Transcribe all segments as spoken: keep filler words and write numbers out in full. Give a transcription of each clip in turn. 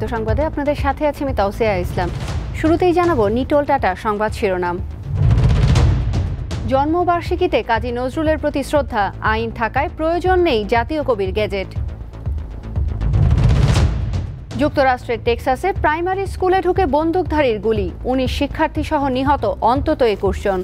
সংবাদে আপনাদের সাথে আছি আমি তাওসিয়া ইসলাম। শুরুতেই জানাবো নিটোল টাটা সংবাদ শিরোনাম। জন্মবার্ষিকীতে কাজী নজরুলের প্রতি শ্রদ্ধা, আইন থাকায় প্রয়োজন নেই জাতীয় কবির গেজেট। যুক্তরাষ্ট্রের টেক্সাসে প্রাইমারি স্কুলে ঢুকে বন্দুকধারীর গুলি, উনিশ শিক্ষার্থী সহ নিহত অন্তত একুশ জন।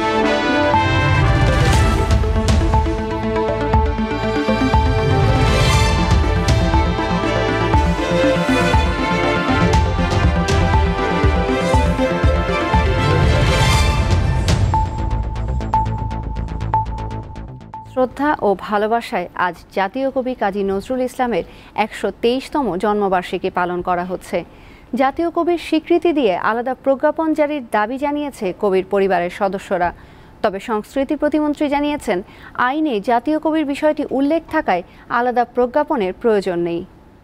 শ্রদ্ধা ও ভালোবাসায় আজ জাতীয় কবি কাজী নজরুল ইসলামের একশো তেইশতম জন্মবার্ষিকী পালন করা হচ্ছে। জাতীয় কবির স্বীকৃতি দিয়ে আলাদা প্রজ্ঞাপন জারির দাবি জানিয়েছে কবির পরিবারের সদস্যরা। তবে সংস্কৃতি প্রতিমন্ত্রী জানিয়েছেন, আইনে জাতীয় কবির বিষয়টি উল্লেখ থাকায় আলাদা প্রজ্ঞাপনের প্রয়োজন নেই।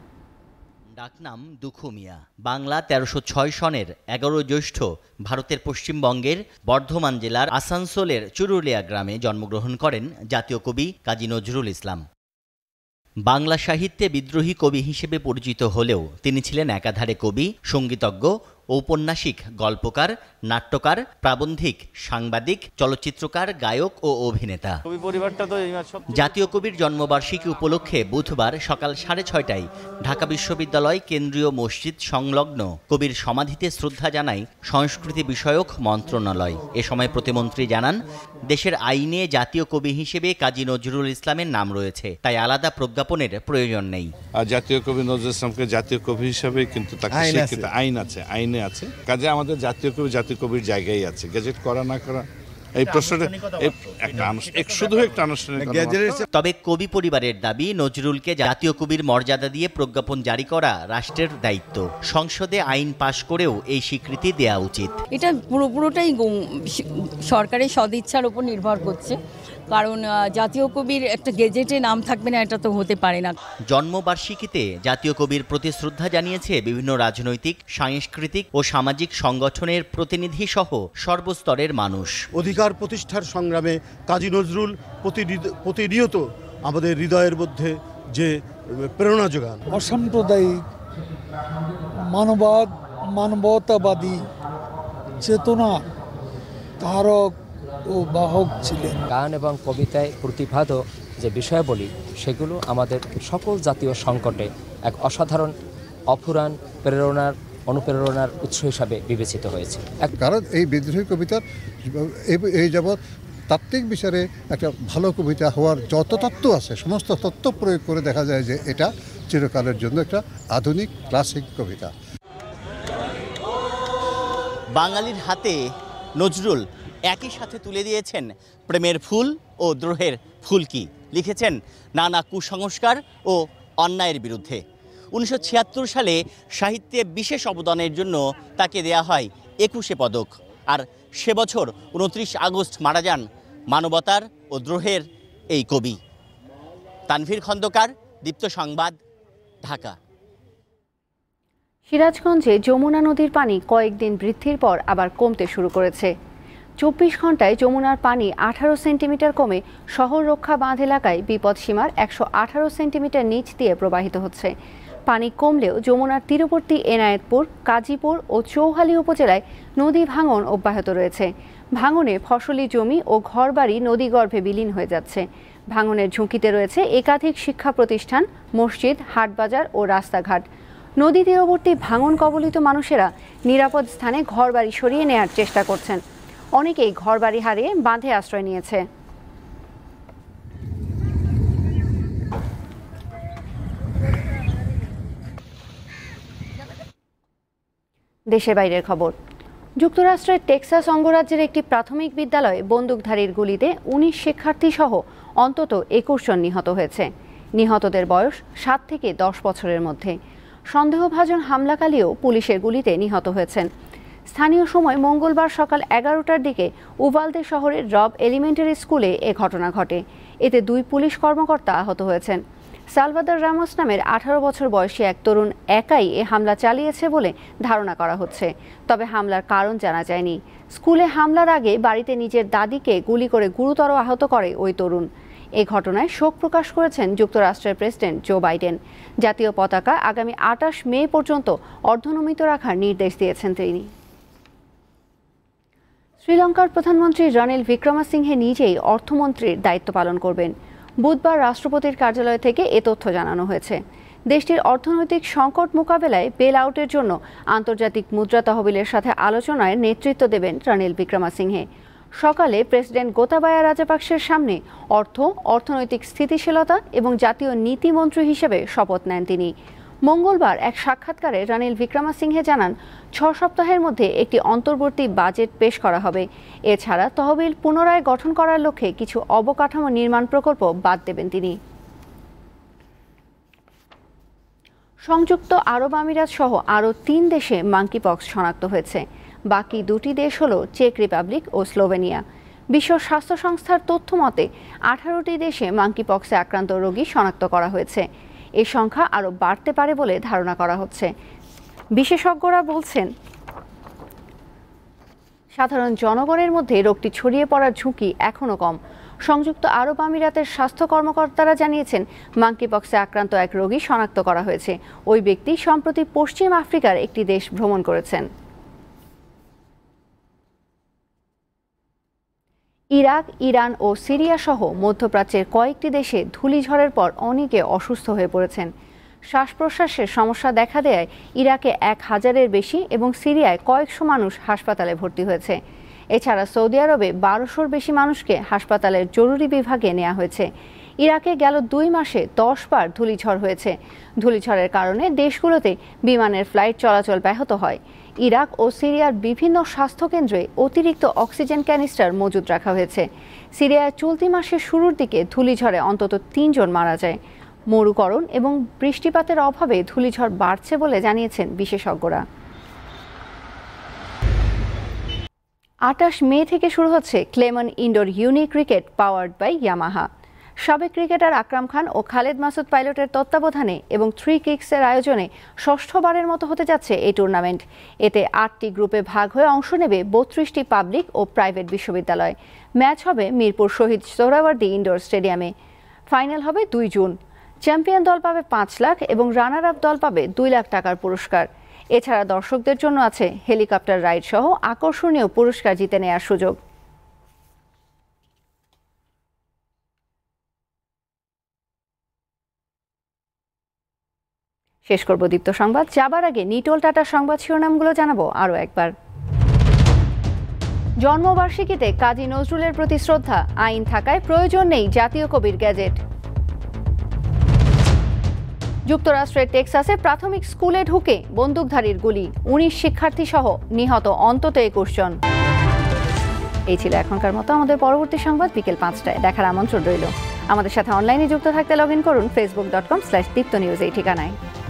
ডাকনাম দুখু মিয়া, বাংলা তেরোশো ছয় সনের এগারো জ্যৈষ্ঠ ভারতের পশ্চিমবঙ্গের বর্ধমান জেলার আসানসোলের চুরুলিয়া গ্রামে জন্মগ্রহণ করেন জাতীয় কবি কাজী নজরুল ইসলাম। বাংলা সাহিত্যে বিদ্রোহী কবি হিসেবে পরিচিত হলেও তিনি ছিলেন একাধারে কবি, সঙ্গীতজ্ঞ, ঔপন্যাসিক, গল্পকার, নাট্যকার, প্রাবন্ধিক, সাংবাদিক, চলচ্চিত্রকার, গায়ক ও অভিনেতা। জাতীয় কবির জন্মবার্ষিকী উপলক্ষে বুধবার সকাল সাড়ে ছয়টায় ঢাকা বিশ্ববিদ্যালয় কেন্দ্রীয় মসজিদ সংলগ্ন কবির সমাধিতে শ্রদ্ধা জানায় সংস্কৃতি বিষয়ক মন্ত্রণালয়। এ সময় প্রতিমন্ত্রী জানান, দেশের আইনে জাতীয় কবি হিসেবে কাজী নজরুল ইসলামের নাম রয়েছে, তাই আলাদা প্রজ্ঞাপনের প্রয়োজন নেই। জাতীয় কবি নজরুল ইসলামকে জাতীয় কবি হিসেবে কিন্তু তাকে স্বীকৃত আইন আছে, আইনে আছে। কাজে আমাদের জাতীয় কবি জাতীয় কবির জায়গায় আছে। গেজেট করা না করা এই প্রশ্নটা শুধু একটা আনুষ্ঠানিক। তবে কবি পরিবারের দাবি, নজরুলকে জাতীয় কবির মর্যাদা দিয়ে প্রজ্ঞাপন জারি করা রাষ্ট্রের দায়িত্ব। সংসদে আইন পাশ করেও এই স্বীকৃতি দেওয়া উচিত। এটা পুরোপুরোটাই সরকারের সদিচ্ছার উপর নির্ভর করছে, কারণ জাতীয় কবির একটা গেজেটে নাম থাকবে না, এটা তো হতে পারে না। জন্মবার্ষিকীতে জাতীয় কবির প্রতি শ্রদ্ধা জানিয়েছে বিভিন্ন রাজনৈতিক, সাংস্কৃতিক ও সামাজিক সংগঠনের প্রতিনিধি সহ সর্বস্তরের মানুষ। অধিকার প্রতিষ্ঠার সংগ্রামে কাজী নজরুল প্রতিনিয়ত আমাদের হৃদয়ের মধ্যে যে প্রেরণা যোগান। অসাম্প্রদায়িক, মানবাদ মানবতাবাদী চেতনা ধারক ও বাহক ছিলেন। গান এবং কবিতায় প্রতিপাদ্য যে বিষয়াবলী, সেগুলো আমাদের সকল জাতীয় সংকটে এক অসাধারণ অফুরান প্রেরণার অনুপ্রেরণার উৎস হিসাবে বিবেচিত হয়েছে। কারণ এই বিদ্রোহী কবিতার এই যাবৎ তাত্ত্বিক বিচারে একটা ভালো কবিতা হওয়ার যত তত্ত্ব আছে, সমস্ত তত্ত্ব প্রয়োগ করে দেখা যায় যে এটা চিরকালের জন্য একটা আধুনিক ক্লাসিক কবিতা। বাঙালির হাতে নজরুল একই সাথে তুলে দিয়েছেন প্রেমের ফুল ও দ্রোহের ফুলকি, লিখেছেন নানা কুসংস্কার ও অন্যায়ের বিরুদ্ধে। উনিশশো ছিয়াত্তর সালে সাহিত্যে বিশেষ অবদানের জন্য তাকে দেয়া হয় একুশে পদক, আর সে বছর উনত্রিশ আগস্ট মারা যান মানবতার ও দ্রোহের এই কবি। তানভীর খন্দকার, দীপ্ত সংবাদ, ঢাকা। সিরাজগঞ্জে যমুনা নদীর পানি কয়েকদিন বৃদ্ধির পর আবার কমতে শুরু করেছে। চব্বিশ ঘন্টায় যমুনার পানি আঠারো সেন্টিমিটার কমে শহর রক্ষা বাঁধ এলাকায় বিপদসীমার একশো আঠারো সেন্টিমিটার নিচ দিয়ে প্রবাহিত হচ্ছে। পানি কমলেও যমুনার তীরবর্তী এনায়েতপুর, কাজীপুর ও চৌহালি উপজেলায় নদী ভাঙন অব্যাহত রয়েছে। ভাঙনে ফসলি জমি ও ঘরবাড়ি নদীগর্ভে বিলীন হয়ে যাচ্ছে। ভাঙনের ঝুঁকিতে রয়েছে একাধিক শিক্ষা প্রতিষ্ঠান, মসজিদ, হাটবাজার ও রাস্তাঘাট। নদী তীরবর্তী ভাঙন কবলিত মানুষেরা নিরাপদ স্থানে ঘরবাড়ি সরিয়ে নেয়ার চেষ্টা করছেন। অনেকেই ঘরবাড়ি হারিয়ে বাঁধে আশ্রয় নিয়েছে। দেশের বাইরের খবর। যুক্তরাষ্ট্রের টেক্সাস অঙ্গরাজ্যের একটি প্রাথমিক বিদ্যালয়ে বন্দুকধারীর গুলিতে উনিশ শিক্ষার্থী সহ অন্তত একুশ জন নিহত হয়েছে। নিহতদের বয়স সাত থেকে দশ বছরের মধ্যে। সন্দেহভাজন হামলাকারীও পুলিশের গুলিতে নিহত হয়েছেন। স্থানীয় সময় মঙ্গলবার সকাল এগারোটার দিকে উভালদে শহরের রব এলিমেন্টারি স্কুলে এ ঘটনা ঘটে। এতে দুই পুলিশ কর্মকর্তা আহত হয়েছেন। সালভাদর রামোস নামের আঠারো বছর বয়সী এক তরুণ একাই এ হামলা চালিয়েছে বলে ধারণা করা হচ্ছে, তবে হামলার কারণ জানা যায়নি। স্কুলে হামলার আগে বাড়িতে নিজের দাদিকে গুলি করে গুরুতর আহত করে ওই তরুণ। এই ঘটনায় শোক প্রকাশ করেছেন যুক্তরাষ্ট্রের প্রেসিডেন্ট জো বাইডেন। জাতীয় পতাকা আগামী আটাশ মে পর্যন্ত অর্ধনমিত রাখার নির্দেশ দিয়েছেন তিনি। শ্রীলঙ্কার প্রধানমন্ত্রী রনিল বিক্রমসিংহে নিজেই অর্থমন্ত্রীর দায়িত্ব পালন করবেন। বুধবার রাষ্ট্রপতির কার্যালয় থেকে এ তথ্য জানানো হয়েছে। দেশটির অর্থনৈতিক সংকট মোকাবেলায় বেল আউটের জন্য আন্তর্জাতিক মুদ্রা তহবিলের সাথে আলোচনায় নেতৃত্ব দেবেন রনিল বিক্রমসিংহে। সকালে প্রেসিডেন্ট গোতাবায়া রাজাপাকসের সামনে অর্থ, অর্থনৈতিক স্থিতিশীলতা এবং জাতীয় নীতিমন্ত্রী হিসেবে শপথ নেন তিনি। মঙ্গলবার এক সাক্ষাৎকারে রনিল বিক্রমসিংহে জানান, ছ সপ্তাহের মধ্যে একটি অন্তর্বর্তী বাজেট পেশ করা হবে। এছাড়া তহবিল পুনরায় গঠন করার লক্ষ্যে কিছু অবকাঠামো নির্মাণ প্রকল্প বাদ দেবেন তিনি। সংযুক্ত আরব আমিরাত সহ আরও তিন দেশে মাঙ্কিপক্স শনাক্ত হয়েছে। বাকি দুটি দেশ হল চেক রিপাবলিক ও স্লোভেনিয়া। বিশ্ব স্বাস্থ্য সংস্থার তথ্য মতে আঠারোটি দেশে মাঙ্কিপক্সে আক্রান্ত রোগী শনাক্ত করা হয়েছে। এই সংখ্যা আরও বাড়তে পারে বলে ধারণা করা হচ্ছে। বিশেষজ্ঞরা বলছেন, সাধারণ জনগণের মধ্যে রোগটি ছড়িয়ে পড়ার ঝুঁকি এখনও কম। সংযুক্ত আরব আমিরাতের স্বাস্থ্য কর্মকর্তারা জানিয়েছেন, মাঙ্কিপক্সে আক্রান্ত এক রোগী শনাক্ত করা হয়েছে। ওই ব্যক্তি সম্প্রতি পশ্চিম আফ্রিকার একটি দেশ ভ্রমণ করেছেন। ইরাক, ইরান ও সিরিয়া সহ মধ্যপ্রাচ্যের কয়েকটি দেশে ধূলিঝড়ের পর অনেকে অসুস্থ হয়ে পড়েছেন। শ্বাস প্রশ্বাসের সমস্যা দেখা দেয় ইরাকে এক হাজারের বেশি এবং সিরিয়ায় কয়েকশো মানুষ হাসপাতালে ভর্তি হয়েছে। এছাড়া সৌদি আরবে বারোশোর বেশি মানুষকে হাসপাতালের জরুরি বিভাগে নেওয়া হয়েছে। ইরাকে গেল দুই মাসে দশ বার ধূলিঝড় হয়েছে। ধূলিঝড়ের কারণে দেশগুলোতে বিমানের ফ্লাইট চলাচল ব্যাহত হয়। ইরাক ও সিরিয়ার বিভিন্ন স্বাস্থ্যকেন্দ্রে অতিরিক্ত অক্সিজেন ক্যানিস্টার মজুত রাখা হয়েছে। সিরিয়ায় চলতি মাসের শুরুর দিকে ধূলিঝড়ে অন্তত তিনজন মারা যায়। মরুকরণ এবং বৃষ্টিপাতের অভাবে ধূলিঝড় বাড়ছে বলে জানিয়েছেন বিশেষজ্ঞরা। আটাশ মে থেকে শুরু হচ্ছে Clemon indoor uni cricket powered by Yamaha. সাবেক ক্রিকেটার আকরাম খান ও খালেদ মাসুদ পাইলটের তত্ত্বাবধানে এবং থ্রি কিক্সের আয়োজনে ষষ্ঠবারের মতো হতে যাচ্ছে এই টুর্নামেন্ট। এতে আটটি গ্রুপে ভাগ হয়ে অংশ নেবে বত্রিশটি পাবলিক ও প্রাইভেট বিশ্ববিদ্যালয়। ম্যাচ হবে মিরপুর শহীদ সোহরাওয়ার্দী ইনডোর স্টেডিয়ামে। ফাইনাল হবে দুই জুন। চ্যাম্পিয়ন দল পাবে পাঁচ লাখ এবং রানার আপ দল পাবে দুই লাখ টাকার পুরস্কার। এছাড়া দর্শকদের জন্য আছে হেলিকপ্টার রাইড সহ আকর্ষণীয় পুরস্কার জিতে নেওয়ার সুযোগ। শেষ করব দীপ্ত সংবাদ। যাবার আগে নিটোল টাটা সংবাদ শিরোনামগুলো জানাবো আরও একবার। জন্মবার্ষিকীতে কাজী নজরুলের প্রতি শ্রদ্ধা, আইন থাকায় প্রয়োজন নেই জাতীয় কবির গ্যাজেট। যুক্তরাষ্ট্রের টেক্সাসে প্রাথমিক স্কুলে ঢুকে বন্দুকধারীর গুলি, উনিশ শিক্ষার্থী সহ নিহত অন্তত একুশ জন। এই ছিল এখনকার মতো। আমাদের পরবর্তী সংবাদ বিকেল পাঁচটায় দেখার আমন্ত্রণ রইল। আমাদের সাথে অনলাইনে যুক্ত থাকতে লগ ইন করুন Facebook dot com slash Deepto news এই ঠিকানায়।